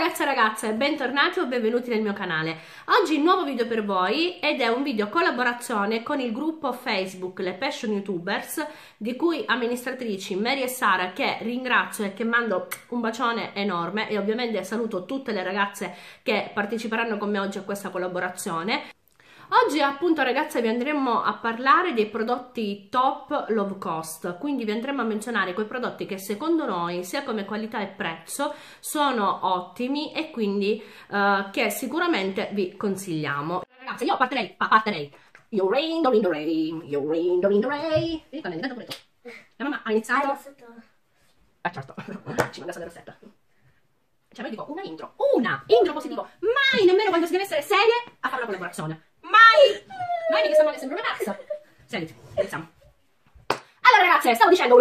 Ragazze e ragazze, bentornati o benvenuti nel mio canale. Oggi un nuovo video per voi ed è un video collaborazione con il gruppo Facebook Le Passion Youtubers, di cui amministratrici Mary e Sara, che ringrazio e che mando un bacione enorme, e ovviamente saluto tutte le ragazze che parteciperanno con me oggi a questa collaborazione. Oggi appunto ragazze vi andremo a parlare dei prodotti top low cost, quindi vi andremo a menzionare quei prodotti che secondo noi sia come qualità e prezzo sono ottimi e quindi che sicuramente vi consigliamo. Ragazze, io partirei. You rain, do in the rain, you rain, do in the rain. La mamma ha iniziato. Certo, ci manda solo Rossetta. Cioè, io dico una intro positivo, mai nemmeno quando si deve essere serie a fare una collaborazione. Mai! Mai che sembra una ragazza. Senti, iniziamo. Allora ragazze, stavo dicendo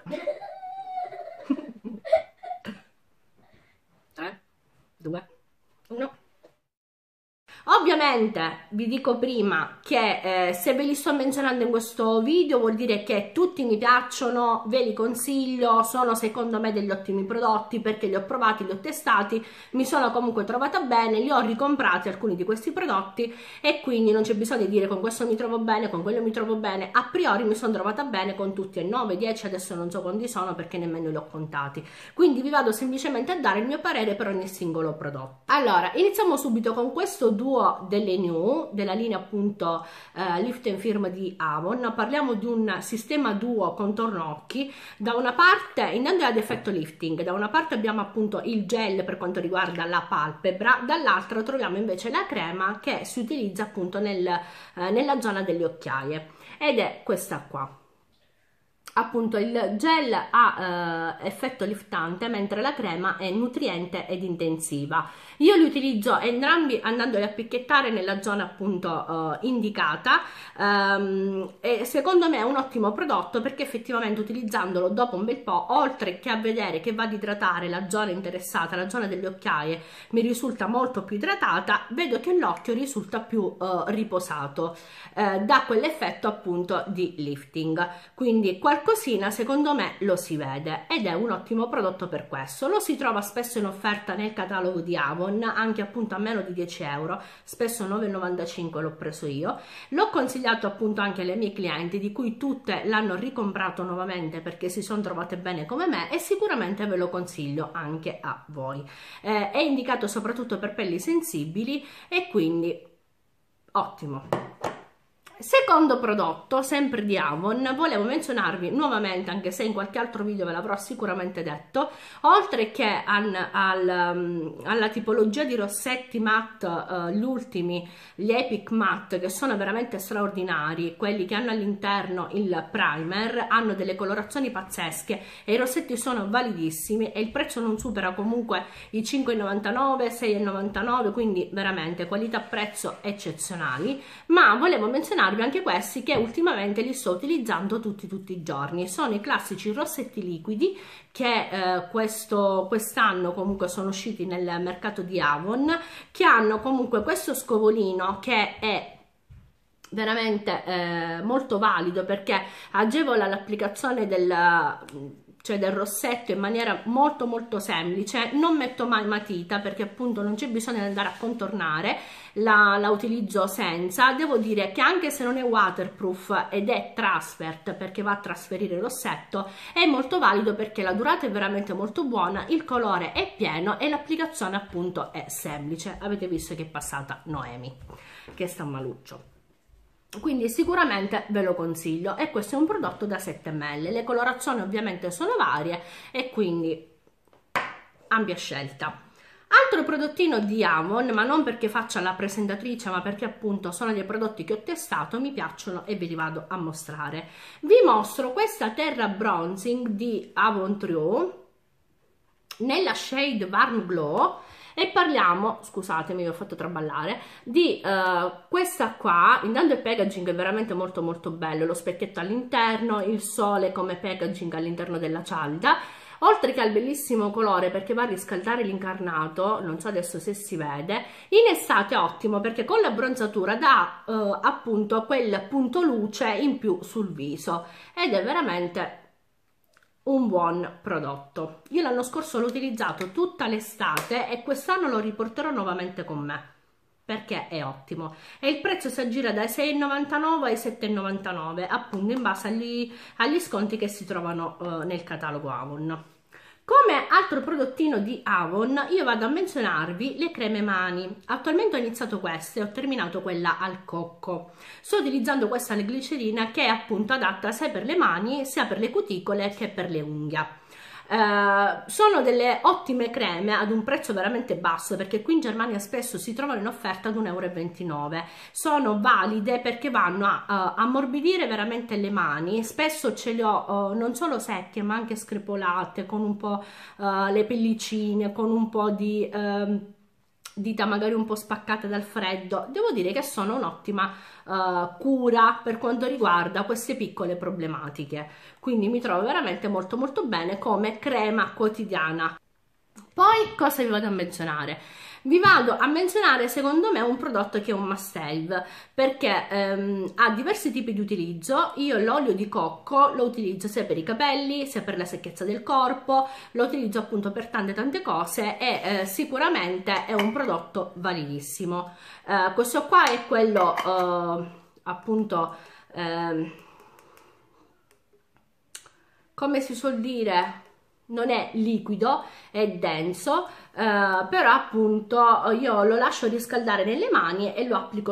3, 2, 1. Ovviamente vi dico prima che se ve li sto menzionando in questo video vuol dire che tutti mi piacciono, ve li consiglio, sono secondo me degli ottimi prodotti perché li ho provati, li ho testati, mi sono comunque trovata bene, li ho ricomprati alcuni di questi prodotti e quindi non c'è bisogno di dire con questo mi trovo bene, con quello mi trovo bene. A priori mi sono trovata bene con tutti e 9, 10, adesso non so quanti sono perché nemmeno li ho contati, quindi vi vado semplicemente a dare il mio parere per ogni singolo prodotto. Allora, iniziamo subito con questo duo delle New, della linea appunto Lift and Firm di Avon. Parliamo di un sistema duo contorno occhi. Da una parte intanto è ad effetto lifting, da una parte abbiamo appunto il gel per quanto riguarda la palpebra, dall'altra troviamo invece la crema che si utilizza appunto nella zona delle occhiaie, ed è questa qua. Appunto il gel ha effetto liftante mentre la crema è nutriente ed intensiva. Io li utilizzo entrambi andandoli a picchiettare nella zona appunto indicata, e secondo me è un ottimo prodotto perché effettivamente utilizzandolo dopo un bel po', oltre che a vedere che va ad idratare la zona interessata, la zona delle occhiaie mi risulta molto più idratata, vedo che l'occhio risulta più riposato, dà quell'effetto appunto di lifting, quindi qualcosina secondo me lo si vede ed è un ottimo prodotto per questo. Lo si trova spesso in offerta nel catalogo di Avon, anche appunto a meno di 10 euro, spesso 9,95 l'ho preso io. L'ho consigliato appunto anche alle mie clienti, di cui tutte l'hanno ricomprato nuovamente perché si sono trovate bene come me, e sicuramente ve lo consiglio anche a voi. È indicato soprattutto per pelli sensibili e quindi ottimo. Secondo prodotto, sempre di Avon, volevo menzionarvi nuovamente, anche se in qualche altro video ve l'avrò sicuramente detto, oltre che alla tipologia di rossetti matte, gli ultimi, gli Epic Matte, che sono veramente straordinari, quelli che hanno all'interno il primer, hanno delle colorazioni pazzesche e i rossetti sono validissimi e il prezzo non supera comunque i 5,99, 6,99, quindi veramente qualità-prezzo eccezionali. Ma volevo menzionare anche questi che ultimamente li sto utilizzando tutti i giorni. Sono i classici rossetti liquidi che quest'anno comunque sono usciti nel mercato di Avon, che hanno comunque questo scovolino che è veramente molto valido perché agevola l'applicazione del rossetto in maniera molto semplice. Non metto mai matita perché appunto non c'è bisogno di andare a contornare, la utilizzo senza. Devo dire che anche se non è waterproof ed è transfert perché va a trasferire il rossetto, è molto valido perché la durata è veramente molto buona, il colore è pieno e l'applicazione appunto è semplice. Avete visto che è passata Noemi che sta maluccio, quindi sicuramente ve lo consiglio. E questo è un prodotto da 7 ml, le colorazioni ovviamente sono varie e quindi ampia scelta. Altro prodottino di Avon, ma non perché faccia la presentatrice, ma perché appunto sono dei prodotti che ho testato, mi piacciono e ve li vado a mostrare. Vi mostro questa Terra Bronzing di Avon True nella shade Warm Glow. E parliamo, scusatemi, vi ho fatto traballare, di questa qua. Intanto il packaging è veramente molto bello, lo specchietto all'interno, il sole come packaging all'interno della cialda, oltre che al bellissimo colore perché va a riscaldare l'incarnato. Non so adesso se si vede. In estate è ottimo perché con l'abbronzatura dà appunto quel punto luce in più sul viso ed è veramente un buon prodotto. Io l'anno scorso l'ho utilizzato tutta l'estate e quest'anno lo riporterò nuovamente con me perché è ottimo, e il prezzo si aggira dai 6,99 ai 7,99 appunto in base agli sconti che si trovano nel catalogo Avon. Come altro prodottino di Avon io vado a menzionarvi le creme mani. Attualmente ho iniziato queste, ho terminato quella al cocco. Sto utilizzando questa alla glicerina che è appunto adatta sia per le mani sia per le cuticole che per le unghie. Sono delle ottime creme ad un prezzo veramente basso, perché qui in Germania spesso si trovano in offerta ad 1,29 €. Sono valide perché vanno a ammorbidire veramente le mani. Spesso ce le ho non solo secche ma anche screpolate, con un po' le pellicine, con un po' di dita magari un po' spaccate dal freddo. Devo dire che sono un'ottima cura per quanto riguarda queste piccole problematiche, quindi mi trovo veramente molto molto bene come crema quotidiana. Poi cosa vi vado a menzionare? Vi vado a menzionare secondo me un prodotto che è un must have, perché ha diversi tipi di utilizzo. Io l'olio di cocco lo utilizzo sia per i capelli sia per la secchezza del corpo, lo utilizzo appunto per tante cose e sicuramente è un prodotto validissimo. Questo qua è quello appunto come si suol dire, non è liquido, è denso, però appunto io lo lascio riscaldare nelle mani e lo applico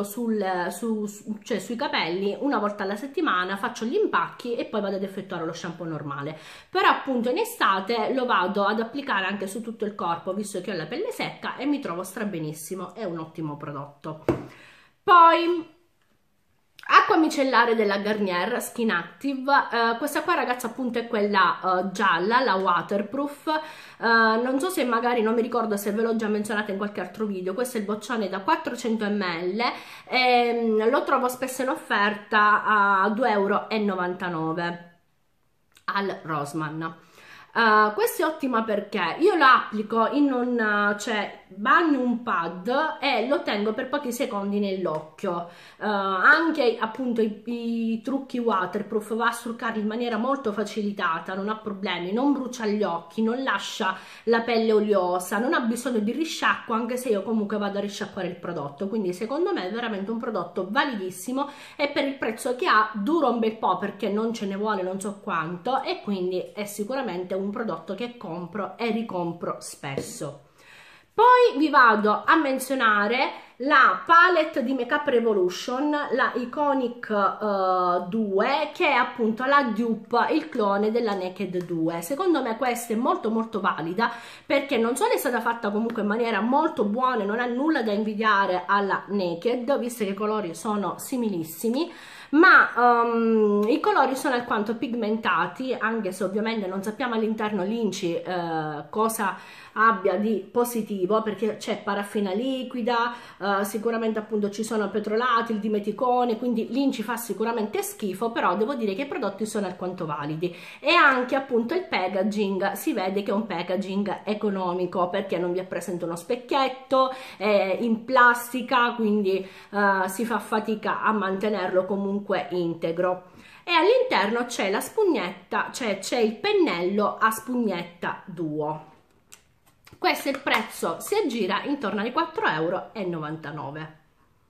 cioè sui capelli una volta alla settimana, faccio gli impacchi e poi vado ad effettuare lo shampoo normale. Però appunto in estate lo vado ad applicare anche su tutto il corpo, visto che ho la pelle secca, e mi trovo strabenissimo, è un ottimo prodotto. Poi acqua micellare della Garnier Skin Active, questa qua ragazza appunto è quella gialla, la waterproof. Non so se magari, non mi ricordo se ve l'ho già menzionata in qualche altro video. Questo è il boccione da 400 ml e lo trovo spesso in offerta a 2,99 € al Rossmann. Questo è ottima perché io lo applico in cioè bagno un pad e lo tengo per pochi secondi nell'occhio. Anche appunto i trucchi waterproof va a struccarli in maniera molto facilitata, non ha problemi, non brucia gli occhi, non lascia la pelle oleosa, non ha bisogno di risciacquo, anche se io comunque vado a risciacquare il prodotto. Quindi secondo me è veramente un prodotto validissimo e per il prezzo che ha dura un bel po', perché non ce ne vuole non so quanto, e quindi è sicuramente un prodotto che compro e ricompro spesso. Poi vi vado a menzionare la palette di Make Up Revolution, la Iconic 2, che è appunto la dupe, il clone della Naked 2. Secondo me questa è molto molto valida, perché non solo è stata fatta comunque in maniera molto buona, non ha nulla da invidiare alla Naked, visto che i colori sono similissimi, ma i colori sono alquanto pigmentati, anche se ovviamente non sappiamo all'interno l'Inci cosa abbia di positivo, perché c'è paraffina liquida, sicuramente appunto ci sono petrolati, il dimeticone, quindi l'Inci fa sicuramente schifo, però devo dire che i prodotti sono alquanto validi. E anche appunto il packaging, si vede che è un packaging economico, perché non vi è presente uno specchietto, è in plastica, quindi si fa fatica a mantenerlo comunque integro. E all'interno c'è la spugnetta, cioè c'è il pennello a spugnetta duo. Questo è il prezzo, si aggira intorno ai 4,99 €.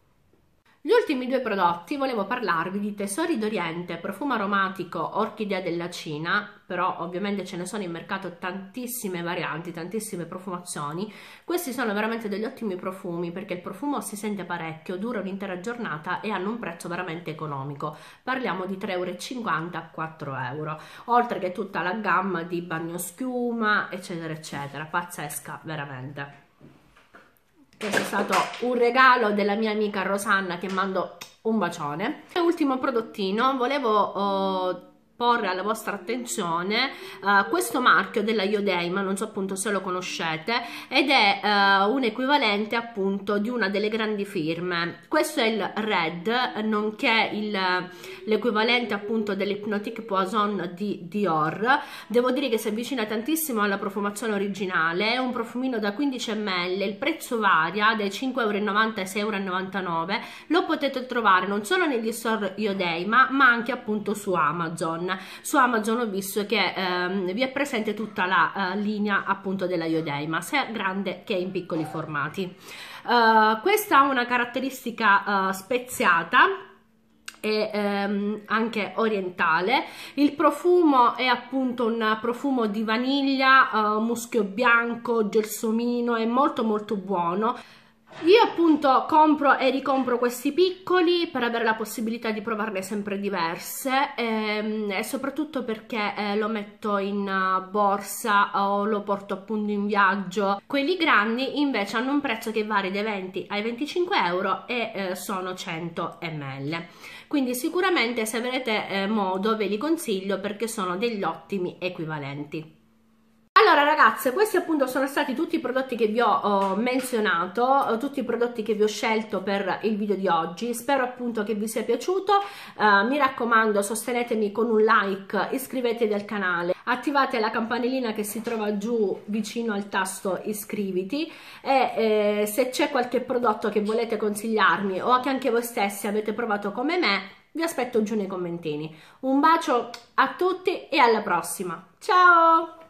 Gli ultimi due prodotti volevo parlarvi di Tesori d'Oriente, profumo aromatico Orchidea della Cina, però ovviamente ce ne sono in mercato tantissime varianti, tantissime profumazioni. Questi sono veramente degli ottimi profumi, perché il profumo si sente parecchio, dura un'intera giornata e hanno un prezzo veramente economico. Parliamo di 3,50 € a 4 €, oltre che tutta la gamma di bagnoschiuma, eccetera eccetera, pazzesca veramente. Questo è stato un regalo della mia amica Rosanna, che mando un bacione. E ultimo prodottino, volevo porre alla vostra attenzione questo marchio della Iodeima, non so appunto se lo conoscete, ed è un equivalente appunto di una delle grandi firme. Questo è il Red, nonché l'equivalente appunto dell'Hypnotique Poison di Dior. Devo dire che si avvicina tantissimo alla profumazione originale, è un profumino da 15 ml, il prezzo varia dai 5,90 € ai 6,99 €, lo potete trovare non solo negli store Iodeima ma anche appunto su Amazon. Amazon. Su Amazon ho visto che vi è presente tutta la linea appunto della Iodeima, sia grande che in piccoli formati. Questa ha una caratteristica speziata e anche orientale. Il profumo è appunto un profumo di vaniglia, muschio bianco, gelsomino, è molto buono. Io appunto compro e ricompro questi piccoli per avere la possibilità di provarne sempre diverse e soprattutto perché lo metto in borsa o lo porto appunto in viaggio. Quelli grandi invece hanno un prezzo che varia dai 20 ai 25 euro e sono 100 ml. Quindi sicuramente se avrete modo ve li consiglio perché sono degli ottimi equivalenti. Allora ragazze, questi appunto sono stati tutti i prodotti che vi ho menzionato, tutti i prodotti che vi ho scelto per il video di oggi. Spero appunto che vi sia piaciuto, mi raccomando sostenetemi con un like, iscrivetevi al canale, attivate la campanellina che si trova giù vicino al tasto iscriviti e se c'è qualche prodotto che volete consigliarmi o che anche voi stessi avete provato come me, vi aspetto giù nei commentini. Un bacio a tutti e alla prossima, ciao!